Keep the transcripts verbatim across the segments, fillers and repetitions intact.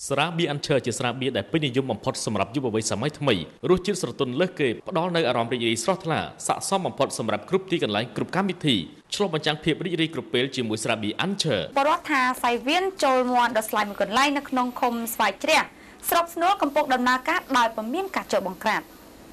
สระบีอันเชิญจะสระบีได้เป็นนิยมបំផុតសម្រាប់យុវវ័យសម័យថ្មីរសជាតិស្រទន់លើសគេផ្ដល់នូវអារម្មណ៍រីករាយស្រស់ថ្លាស័ក្តិសមបំផុតសម្រាប់គ្រប់ទីកន្លែងគ្រប់កម្មវិធីឆ្លុះបញ្ចាំងភាពរីករាយគ្រប់ពេលជាមួយស្រាបៀអានឈើបរិវត្តថាសៃវៀនចូលមាត់ដល់ស្លាយមួយកន្លែងនៅក្នុងឃុំស្វាយជ្រះស្រុកស្នួលកំពុងដំណើរការដោយពុំមានការចុះបង្ក្រាប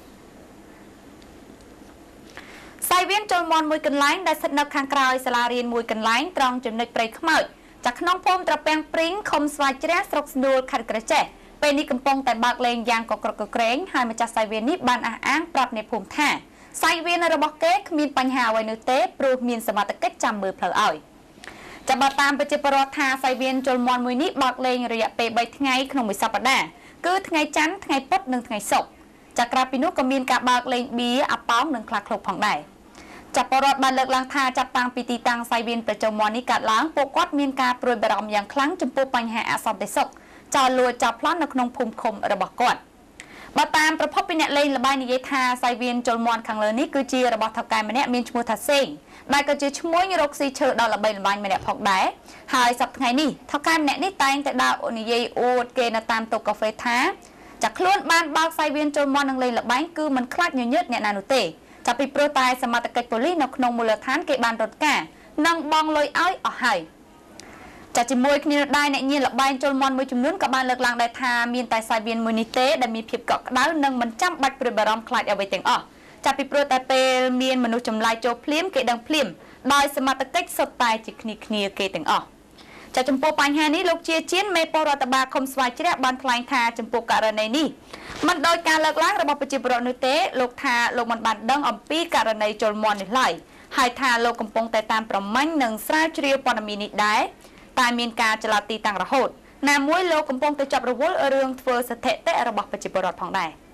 សៃវៀនចូលមាត់មួយកន្លែងដែលស្ថិតនៅខាងក្រោយសាលារៀនមួយកន្លែងត្រង់ចំណុចព្រៃខ្មោចจากក្នុងភូមិត្រពាំងព្រីងឃុំស្វាយជ្រះស្រុកស្នួលខេត្តក្រចេះពេលនេះកំពុងតែបើកលេងយ៉ាងកក្រកក្រែងហើយម្ចាស់សៃវៀននេះបានអះអាងប្រាប់អ្នកភូមិថាសៃវៀនរបស់គេគ្មានបញ្ហាអ្វីនោះទេព្រោះមានសមត្ថកិច្ចចាំមើលផ្លូវឲ្យចាំបើតាមប្រជាពលរដ្ឋថាសៃវៀនជលមន់មួយនេះបើកលេងរយៈពេលបីថ្ងៃក្នុងមួយសប្តាហ៍គឺថ្ងៃច័ន្ទថ្ងៃពុធនិងថ្ងៃសុក្រจากក្រៅពីនោះក៏មានការបើកលេងបៀអាប៉ោងនិងខ្លះឃ្លោកផងដែរចាប់ពលរដ្ឋបានលើកឡើងថាចាប់តាំងពីទីតាំងសៃវៀនប្រជុំមន់នេះកាត់ឡើងពួកគាត់មានការព្រួយបារម្ភយ៉ាងខ្លាំងចំពោះបញ្ហាអសន្តិសុខចោរលួចចាប់ប្លន់នៅក្នុងភូមិឃុំរបស់គាត់បើតាមប្រភពពីអ្នកលេងល្បែងនិយាយថាសៃវៀនជលមន់ខាងលើនេះគឺជារបស់ថៅកែម្នាក់មានឈ្មោះថាសេងដែលក៏ជាឈ្មោះរកស៊ីឈើដល់ល្បែងល្បាញម្នាក់ផងដែរហើយសប្តាហ៍ថ្ងៃនេះថៅកែម្នាក់នេះតែងតែដើរនិយាយអួតគេនៅតាមតុកាហ្វេថាចាក់ខ្លួនបានបើកសៃវៀនជលមន់នឹងលេងល្បែងគឺមិនខ្លាចញញើតអ្នកណានោះទេចាប់ពីព្រោះតែសមត្ថកិច្ចប៉ូលីសនៅក្នុងមូលដ្ឋានគេបានរត់ការនិងបងលុយឲ្យអស់ហើយចាជាមួយគ្នាដែរអ្នកញៀនលបែងជលមន់មួយចំនួនក៏បានលើកឡើងដែរថាមានតែសៃវៀនមួយនេះទេដែលមានភាពកក់ក្ដៅនិងមិនចាំបាច់ព្រួយបារម្ភខ្លាចអ្វីទាំងអស់ចាប់ពីព្រោះតែពេលមានមនុស្សចម្លែកចូលភ្លាមគេដឹងភ្លាមដោយសមត្ថកិច្ចសុទ្ធតែជាគ្នាគ្នាគេទាំងអស់ចាចំពោះបញ្ហានេះលោកជាជាមេពលរដ្ឋបាលឃុំស្វាយជ្រះបានថ្លែងថាចំពោះករណីនេះមិនដោយការលើកឡើងរបស់ប្រជាពលរដ្ឋនោះទេលោកថាលោកមិនបានដឹងអំពីករណីជលមន់នេះឡើយហើយថាលោកកំពុងតែតាមប្រម៉ាញ់និងស្រាវជ្រាវព័ត៌មាននេះដែរតែមានការចល័តទីតាំងរហូតណាមួយលោកកំពុងតែចាប់រវល់រឿងធ្វើស្ថិតិរបស់ប្រជាពលរដ្ឋផងដែរ